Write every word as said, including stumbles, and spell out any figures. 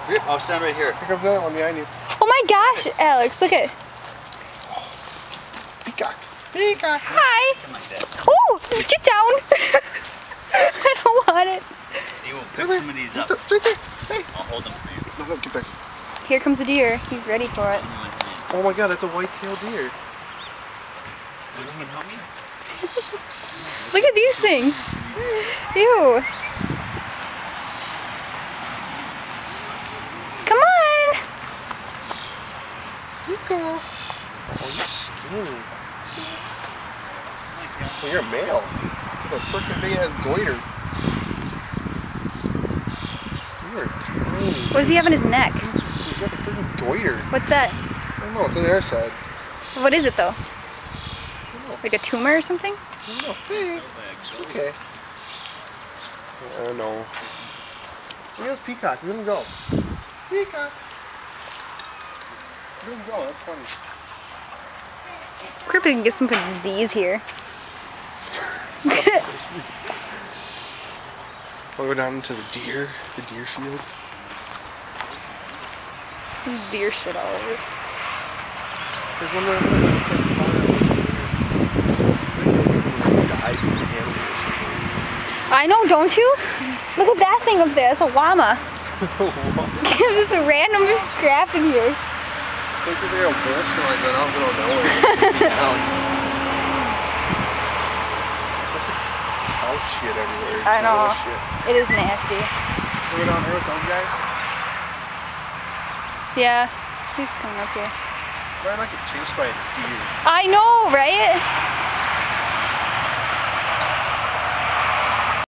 Yep, I'll stand right here. Here comes the other one behind you. Oh my gosh, Alex, look at. Peacock. Peacock. Hi. Come like that. Oh, get down. I don't want it. See, we'll pick some of these up. Right there. Hey. I'll hold them for you. No, no, get back. Here comes a deer. He's ready for it. Oh my god, that's a white-tailed deer. Help me? Look at these things. Ew. Come on. You go. Oh, you're skinny. Well, you're a male. Look at the freaking big ass goiter. You're tiny. What does he have in his neck? He's got a freaking goiter. What's that? I don't know, it's on the other side. What is it though? I don't know. Like a tumor or something? I don't know. Hey. Okay. I don't know. Look at Peacock. Let him go. Peacock. Let him go. That's funny. Crip can get some kind of disease here. We'll go down into the deer, the deer field. There's deer shit all over. There's one where died from the animal or something. I know, don't you? Look at that thing up there. It's a llama. There's a random crap in here. I think they're a bolster like that. I'm going nowhere. It's just like cow shit everywhere. I know. Shit. It is nasty. We're down there with those guys. Yeah, he's coming up here. Why am I get chased by a deer? I know, right?